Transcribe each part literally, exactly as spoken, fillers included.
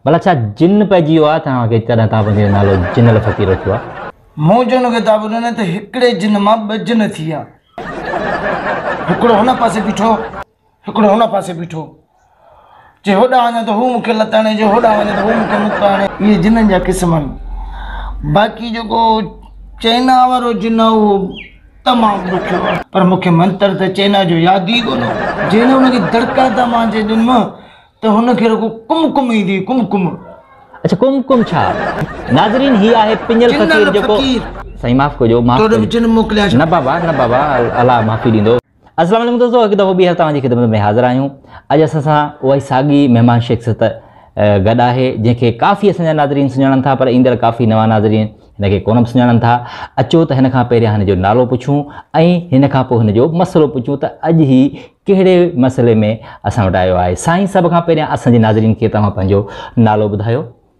भला छा जिन पइजी वियो आहे तव्हांखे तॾहिं तव्हां पंहिंजो नालो जिनल फ़क़ीर रखियो आहे? मूं जो किताब ॿुधो न त हिकिड़े जिन मां ॿ जिन थी विया। हिकिड़ो हुन पासे बीठो, हिकिड़ो हुन पासे बीठो। जे होॾां वञा त हू मूंखे लताणे, जे होॾां वञा त हू मूंखे मुताणे। इहे जिननि जा क़िस्म आहिनि। बाक़ी जेको चाइना वारो जिन आहे उहो तमामु ॾुखियो आहे, पर मूंखे मंत्र त चाइना जो यादि ई कोन। जे न हुनखे दड़का था मां जे ॾिनमि त हुनखे रुॻो कुमकुम ईंदी, कुमकुम। अच्छा कुमकुम छा? नाज़रीन ही आहे पिंजल फ़क़ीर जेको साईं माफ़ कजो, माफ़ कजो। न बाबा न बाबा, अल्लाह माफ़ी ॾींदो। अस्सलाम वालेकुम दोस्तों, हिकु दफ़ो ॿीहर तव्हांजी ख़िदमत में हाज़िर आहियूं। अॼु असां सां उहा ई साॻी महिमान शख़्सियत गॾु आहे जंहिंखे काफ़ी असांजा नाज़रीन सुञाणनि था, पर ईंदड़ काफ़ी नवां नाज़रीन हिनखे कोन बि सुञाणनि था। अचो त हिन खां पहिरियां हिन जो नालो पुछूं ऐं हिन खां पोइ हिन जो मसइलो पुछूं त अॼु ही कहिड़े मसइले में असां वटि आयो आहे। साईं सभ खां पहिरियां असांजे नाज़रीन खे तव्हां पंहिंजो नालो ॿुधायो।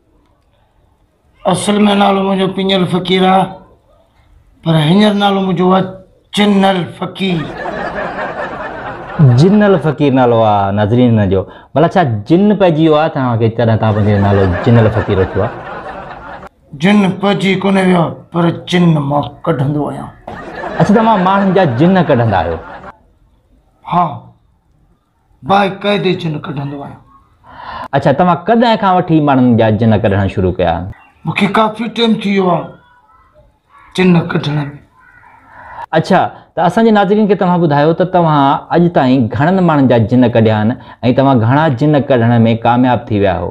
असल में नालो मुंहिंजो पिंजल फ़क़ीर आहे, पर हींअर नालो मुंहिंजो आहे जिनल फ़क़ीर। जिनल फ़क़ीर नालो आहे नाज़रीन हिन जो। भला छा जिन पइजी वियो आहे तव्हांखे तॾहिं तव्हां पंहिंजो नालो जिनल फ़क़ीर रखियो आहे? जिन पइजी कोन वियो आहे, पर जिन मां कढंदो आहियां। अच्छा, तव्हां माण्हुनि जा जिन कढंदा आहियो? हा, बाक़ाइदे जिन कढंदो आहियां। अच्छा, तव्हां कॾहिं खां वठी माण्हुनि जा जिन कढणु शुरू कया? मूंखे काफ़ी टाइम थी वियो आहे जिन कढण में। अच्छा, त असांजे नाज़रीन खे तव्हां ॿुधायो त तव्हां अॼु ताईं घणनि माण्हुनि जा जिन कढिया आहिनि ऐं तव्हां घणा जिन कढण में कामयाबु थी विया हो?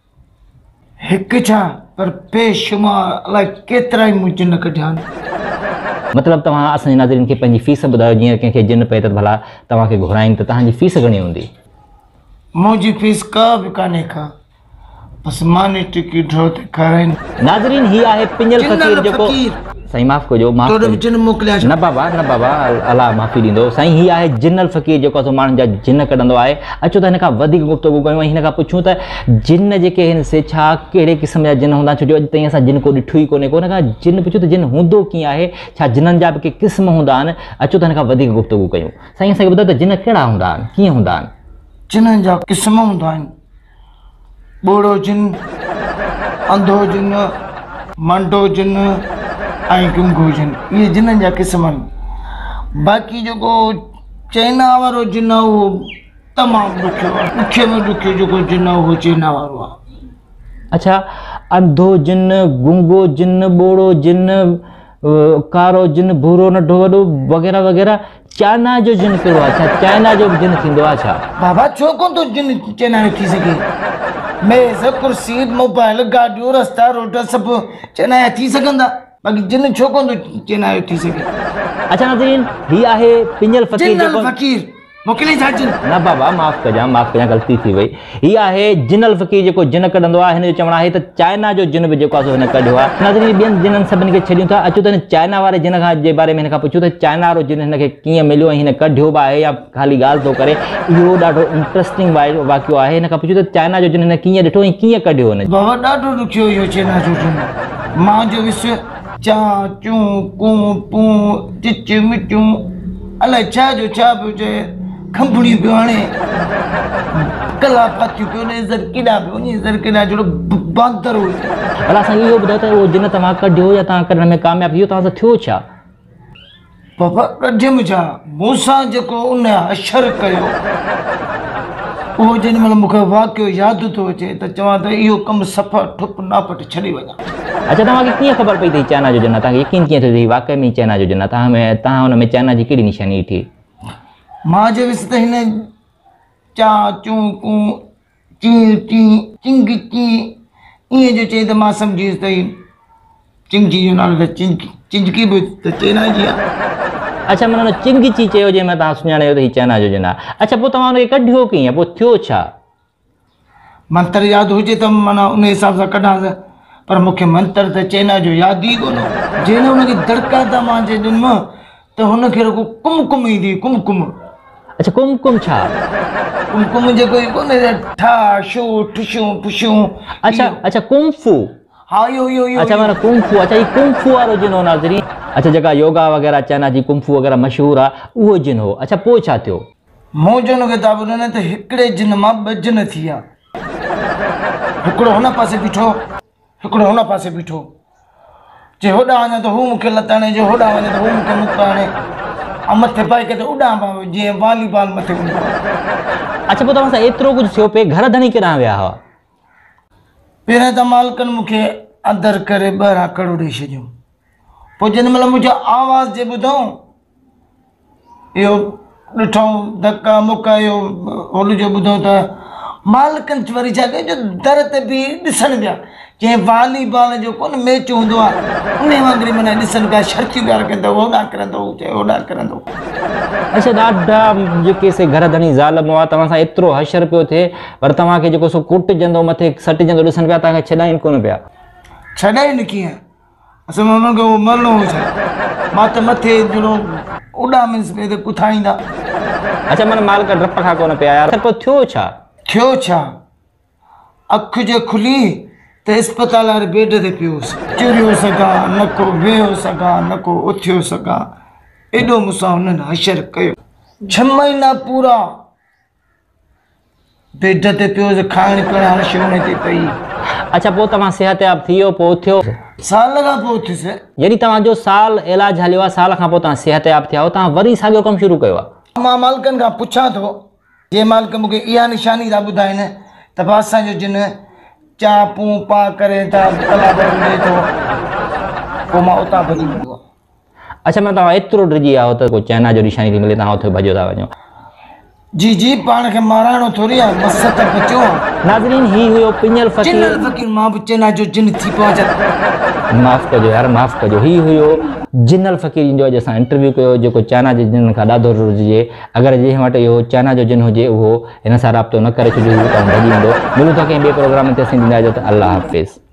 हिकु छा, पर बेशुमार अलाए केतिरा ई मूं जिन कढिया आहिनि। मतिलबु तव्हां असांजे नाज़रीन खे पंहिंजी फीस ॿुधायो। जीअं कंहिंखे जिन पए त भला तव्हांखे घुराइनि त तव्हांजी फीस घणी हूंदी? मुंहिंजी फीस का बि कान्हे का, बस माने टिकट ड्रॉ ते कराइनि। नाज़रीन ही आहे पिंजल फ़क़ीर जेको साईं माफ़ कजो, माफ़ कजो। न बाबा न बाबा, अल्लाह माफ़ी ॾींदो। साईं ही आहे जिनल फ़क़ीर जेको असां माण्हुनि जा जिन कढंदो आहे। अचो त हिन खां वधीक गुफ़्तगू कयूं ऐं हिन खां पुछूं त जिन जेके आहिनि से छा कहिड़े क़िस्म जा जिन हूंदा, छो जो अॼु ताईं असां जिन को ॾिठो ई कोन्हे। कोन खां जिन पुछूं त जिन हूंदो कीअं आहे, छा जिननि जा बि के क़िस्म हूंदा आहिनि? अचो त हिन खां वधीक गुफ़्तगू कयूं। साईं असांखे ॿुधायो त जिन कहिड़ा हूंदा आहिनि, कीअं हूंदा आहिनि? जिननि जा क़िस्म हूंदा आहिनि। ॿोड़ो जिन, अंधो जिन, मंडो जिन ऐं गुंगो जिन, इहे जिननि जा क़िस्म आहिनि। बाक़ी जेको चाइना वारो जिन आहे उहो तमामु ॾुखियो आहे। ॾुखे में ॾुखियो जेको जिन आहे उहो चाइना वारो आहे। अच्छा, अंधो जिन, गुंगो जिन, ॿोड़ो जिन, कारो जिन, भूरो नंढो वॾो वग़ैरह वग़ैरह। चाइना जो जिन कहिड़ो आहे? छा चाइना जो बि जिन थींदो आहे छा? बाबा छो कोन थो जिन चाइना जो थी सघे? मेज़, कुर्सी, मोबाइल, गाॾियूं, रस्ता, रोड सभु चाइना जा थी सघंदा, बाक़ी जिन छो कोन थो चाइना जो थी सघे? अच्छा नाज़रीन, ही आहे पिंजल फ़क़ीर जेको फ़क़ीर मोकिले छा जिन? न बाबा माफ़ कजां, माफ़ कजां, ग़लती थी वई। ही आहे जिनल फ़क़ीर जेको जिन कढंदो आहे। हिन जो चवणु आहे त चाइना जो जिन बि जेको आहे हिन कढियो आहे। नाज़रीन, ॿियनि जिननि सभिनी खे छॾियूं था। अचो त हिन चाइना वारे जिन खां जे बारे में हिन खां पुछूं त चाइना वारो जिन हिनखे कीअं मिलियो ऐं हिन कढियो बि आहे या ख़ाली ॻाल्हि थो करे। इहो ॾाढो इंट्रस्टिंग वाक़ियो आहे। हिन खां पुछूं त चाइना जो जिन हिन कीअं ॾिठो ऐं कीअं कढियो हिन? बाबा ॾाढो ॾुखियो इहो चाइना जो जिन। मां जो विस चा चूं कूं पूं चिच मिचूं अलाए छा जो छा पियो चए, खंभणियूं पियो हाणे, कला पातियूं पियो ॾे, ज़र केॾा पियो वञे, ज़र केॾा जहिड़ो बांदर हुओ। भला असांखे इहो ॿुधायो त उहो जिन तव्हां कढियो या तव्हां कढण में कामयाबु थी वियो, तव्हां सां थियो छा? बाबा कढियमि छा, मूंसां जेको उन अशर कयो उहो जेॾी महिल मूंखे वाक़ियो यादि थो अचे त चवां त इहो कमु सफ़ा ठुप नापट छॾे वञा। अच्छा, तव्हांखे कीअं ख़बर पई अथई चाइना जो जिन आहे? तव्हांखे यकीन कीअं थियो अथई वाक़ई में चाइना जो जिन आहे? तव्हां में तव्हां हुन में चाइना जी कहिड़ी निशानी ॾिठी? मां जे विस त हिन चा चूं कूं ची ची चिंग ची ईअं जो चई त मां सम्झी वियुसि त चिंगी जो नालो त चिंगी चिंगी बि त चाइना जी आहे। अच्छा, माना चिंगी ची चयो जंहिंमें तव्हां सुञाणे त हीउ चाइना जो जिन आहे। अच्छा, पोइ तव्हां हुनखे कढियो कीअं? पोइ थियो छा? मंत्र यादि हुजे त माना उन हिसाब सां कढां, पर मूंखे मंत्र त चाइना जो यादि ई कोन। जे न हुनखे दड़का था मां जे ॾिनमि त हुनखे रुॻो कुमकुम ईंदी, कुमकुम। अच्छा, कुमकुम छा? कुमकुम जेको कोन्हे ठा शो ठुशूं पुशूं। अच्छा अच्छा, कुंफू। हाँ यो यो यो। अच्छा माना कुंफू। अच्छा, ये कुंफू वारो जिन हो नाज़रीन। अच्छा, जेका योगा वग़ैरह चाइना जी कुंफू वग़ैरह मशहूर आहे उहो जिन हो। अच्छा, पोइ छा थियो? मूं जो किताब ॿुधो न त हिकिड़े जिन मां ॿ जिन थी विया। हिकिड़ो हुन पासे बीठो हिकिड़ो हुन पासे बीठो जे होॾां वञा त हू मूंखे लताणे जे होॾां वञा त हू मूंखे मुताणे ऐं मथे बाइक ते उॾां पाव जीअं वॉलीबॉल मथे हूंदो आहे। अच्छा पोइ तव्हां सां एतिरो कुझु थियो पे घर धणी केॾांहुं विया हुआ? पहिरियों त मालिकनि मूंखे अंदरि करे ॿाहिरां कड़ो ॾेई छॾियो। पोइ जेॾी महिल मुंहिंजो आवाज़ जे ॿुधऊं इहो ॾिठऊं धका मुका इहो होल जो ॿुधऊं त मालिकनि वरी छा कयो जो दर ते बि ॾिसणु विया जीअं वॉलीबॉल जो कोन मैच हूंदो आहे उन वांगुरु माना ॾिसनि पिया शर्तियूं पिया रखनि त होॾां किरंदो चए होॾां किरंदो। अच्छा ॾाढा जेके से घर धणी ज़ालम हुआ तव्हां सां एतिरो हशर पियो थिए पर तव्हांखे जेको सो कुटिजंदो मथे सटिजंदो ॾिसनि पिया तव्हांखे छॾाइनि कोन पिया? छॾाइनि कीअं असां हुननि खे उहो मरणो हो छा मां त मथे जहिड़ो उॾां मीन्स पे त कुथाईंदा। अच्छा माना मालिक डप खां कोन पिया यार पोइ थियो छा? थियो छा अखि जो खुली त अस्पताल वारे बेड ते पियोसि चुरियो सघां न को वेहो सघां न को उथियो सघां एॾो मूंसां हुननि हशर कयो। छह महीना पूरा बेड ते पियोसि खाइण पीअण हर शइ हुन ते पई। अच्छा पोइ तव्हां सिहतयाब थी वियो पोइ उथियो? साल खां पोइ उथियुसि। जॾहिं तव्हांजो साल इलाजु हलियो आहे साल खां पोइ तव्हां सिहतयाब थिया हो तव्हां वरी साॻियो कमु शुरू कयो आहे? मां मालिकनि खां पुछां थो जे मालिक मूंखे इहा निशानी था ॿुधाइनि त पोइ असांजो जिन चा पूं पा करे था कलाक ॾे थो पोइ मां उतां भॼी वेंदो आहे। अच्छा मां तव्हां एतिरो डिॼी आयो त कोई चाइना जो निशानी थी मिले तव्हां उते भॼो था वञो? जी जी पाण खे माराइणो थोरी आहे मस त बचियो आहे। नाज़रीन ही हुयो पिञल फ़कीर चिनल फ़कीर मां बि चाइना जो जिन थी पहुचां माफ़ कजो यार माफ़ कजो ही हुयो जिनल फ़कीर जो अॼु असां इंटरव्यू कयो जेको चाइना जे जिन खां ॾाढो रुझिजे अगरि जंहिं वटि इहो चाइना जो जिन हुजे उहो हिन सां राब्तो न करे छॾियो त भॼी वेंदो। मिलूं था कंहिं ॿिए प्रोग्राम ते असीं ॾींदा आहियो त अल्लाह हाफ़िज़।